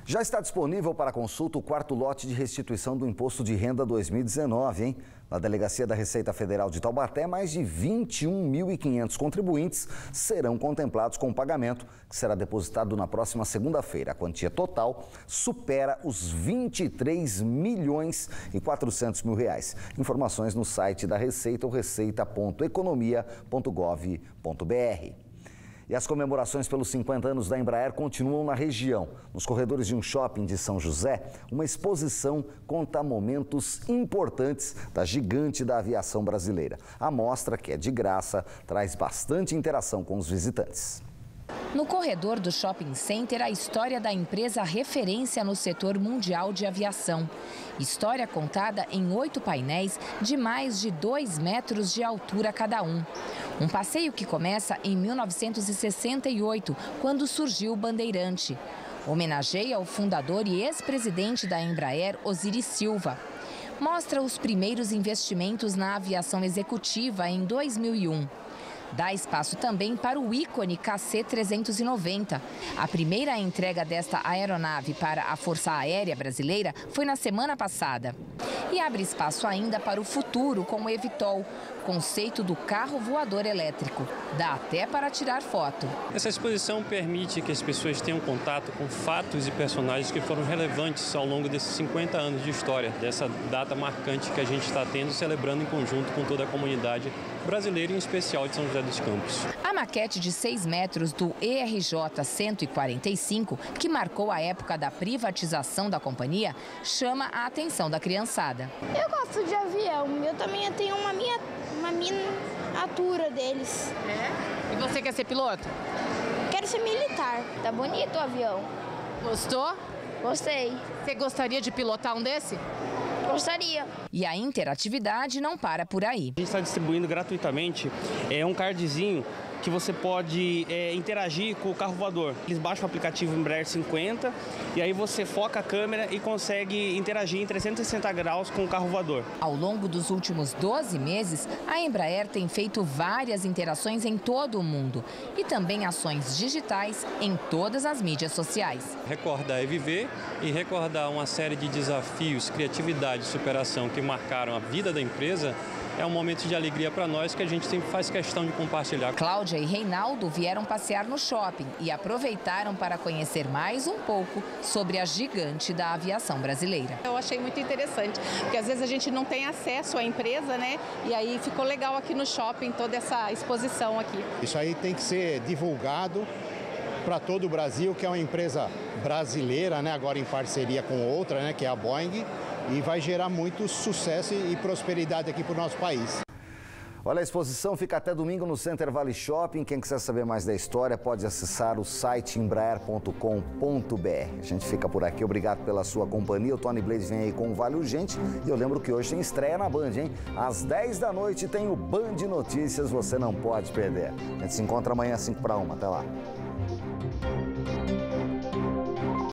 Já está disponível para consulta o quarto lote de restituição do Imposto de Renda 2019, hein? Na Delegacia da Receita Federal de Taubaté, mais de 21.500 contribuintes serão contemplados com o pagamento, que será depositado na próxima segunda-feira. A quantia total supera os 23.400.000 reais. Informações no site da Receita ou receita.economia.gov.br. E as comemorações pelos 50 anos da Embraer continuam na região. Nos corredores de um shopping de São José, uma exposição conta momentos importantes da gigante da aviação brasileira. A mostra, que é de graça, traz bastante interação com os visitantes. No corredor do Shopping Center, a história da empresa referência no setor mundial de aviação. História contada em 8 painéis de mais de 2 metros de altura cada um. Um passeio que começa em 1968, quando surgiu o Bandeirante. Homenageia o fundador e ex-presidente da Embraer, Osiris Silva. Mostra os primeiros investimentos na aviação executiva em 2001. Dá espaço também para o ícone KC-390. A primeira entrega desta aeronave para a Força Aérea Brasileira foi na semana passada. E abre espaço ainda para o futuro com o eVTOL, conceito do carro voador elétrico. Dá até para tirar foto. Essa exposição permite que as pessoas tenham contato com fatos e personagens que foram relevantes ao longo desses 50 anos de história, dessa data marcante que a gente está tendo, celebrando em conjunto com toda a comunidade brasileira, em especial de São José dos Campos. A maquete de 6 metros do ERJ 145, que marcou a época da privatização da companhia, chama a atenção da criançada. Eu gosto de avião, eu também tenho uma miniatura deles. É? E você quer ser piloto? Quero ser militar. Tá bonito o avião. Gostou? Gostei. Você gostaria de pilotar um desse? Gostaria. E a interatividade não para por aí. A gente está distribuindo gratuitamente um cardzinho que você pode interagir com o carro voador. Eles baixam o aplicativo Embraer 50 e aí você foca a câmera e consegue interagir em 360 graus com o carro voador. Ao longo dos últimos 12 meses, a Embraer tem feito várias interações em todo o mundo e também ações digitais em todas as mídias sociais. Recordar é viver, e recordar uma série de desafios, criatividade e superação que marcaram a vida da empresa é um momento de alegria para nós que a gente sempre faz questão de compartilhar. Cláudia e Reinaldo vieram passear no shopping e aproveitaram para conhecer mais um pouco sobre a gigante da aviação brasileira. Eu achei muito interessante, porque às vezes a gente não tem acesso à empresa, né? E aí ficou legal aqui no shopping toda essa exposição aqui. Isso aí tem que ser divulgado para todo o Brasil, que é uma empresa brasileira, né? Agora em parceria com outra, né? Que é a Boeing. E vai gerar muito sucesso e prosperidade aqui para o nosso país. Olha, a exposição fica até domingo no Center Valley Shopping. Quem quiser saber mais da história pode acessar o site embraer.com.br. A gente fica por aqui. Obrigado pela sua companhia. O Tony Blade vem aí com o Vale Urgente. E eu lembro que hoje tem estreia na Band, hein? Às 10 da noite tem o Band Notícias. Você não pode perder. A gente se encontra amanhã às 5 para 1. Até lá.